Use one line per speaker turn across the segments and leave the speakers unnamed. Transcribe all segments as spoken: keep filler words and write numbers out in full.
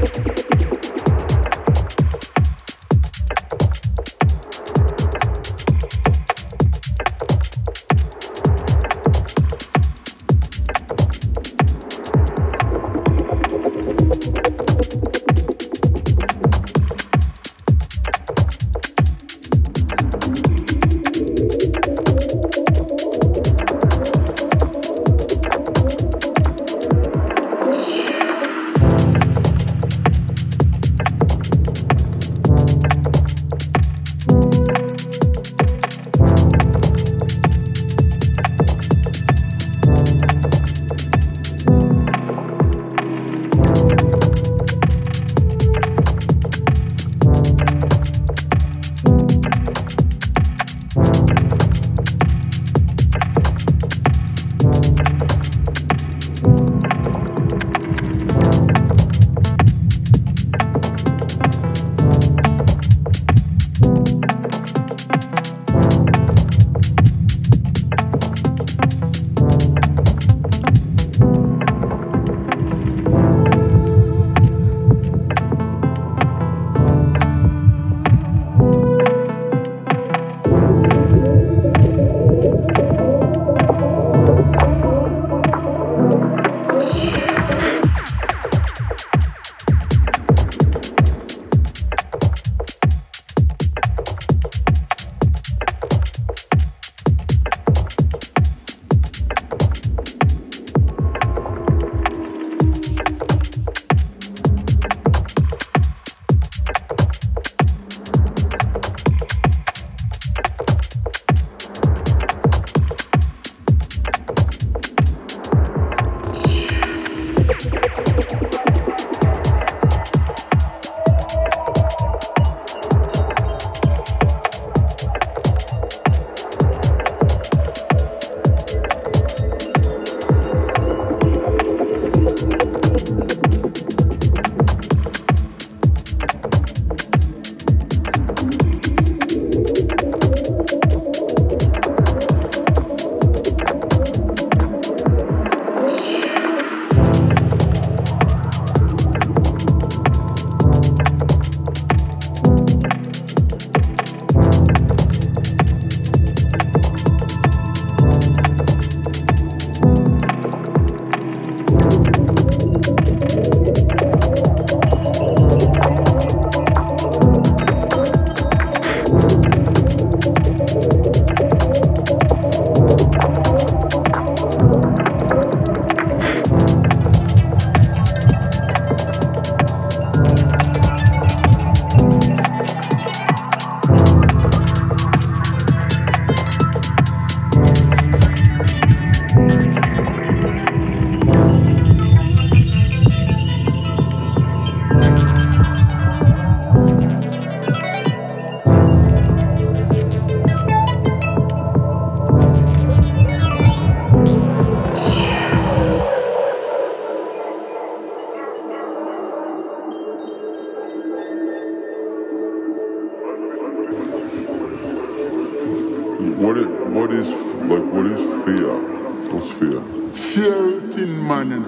What is, what is, like, what is fear? What's fear?
Fear thin man, you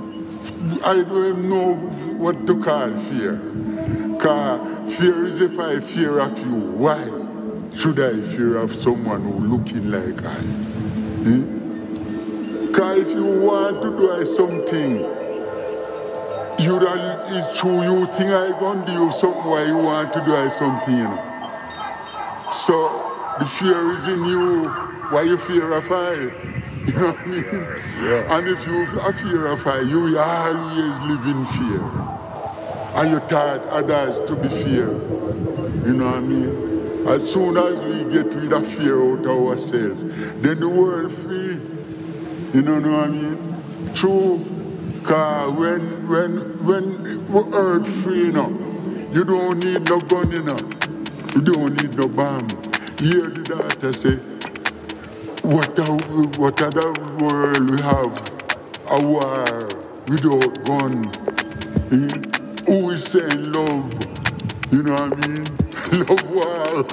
know. I don't even know what to call fear. Cause fear is if I fear of you, why should I fear of someone who looking like I? Hmm? Cause if you want to do something, you that it's true you think I gonna do something why you want to do something, you know. So the fear is in you, why you fear of I? You know what I mean?
Yeah.
And if you are fear of I, you will always live in fear. And you taught others to be fear. You know what I mean? As soon as we get rid of fear out of ourselves, then the world free. You know what I mean? True. Cause when when when we earth free, you know, you don't need no gun, you know. You don't need no bomb. Hear the daughter say, what a, what other world we have? A war without gun. Eh? Who is saying love? You know what I mean? Love war.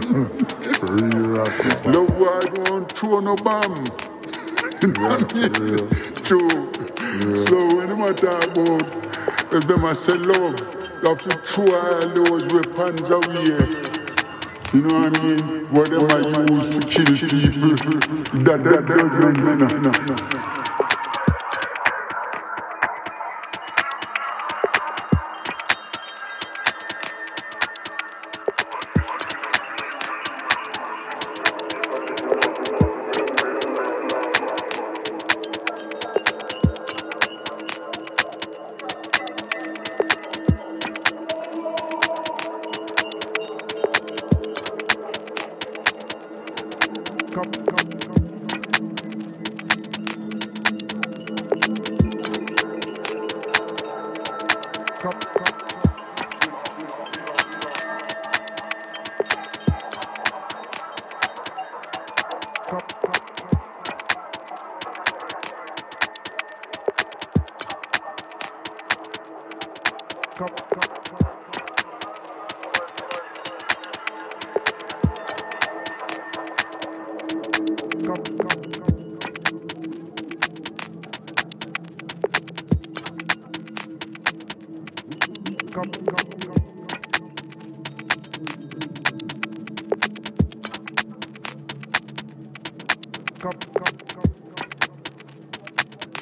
Love war don't throw no bomb. You know what I mean? True. Yeah. So when you talk about If them a say love, you have to throw all those weapons away. You know what I mean? What them a use to kill people. That that doesn't mean.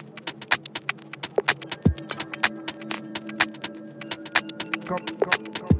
Come, come, come.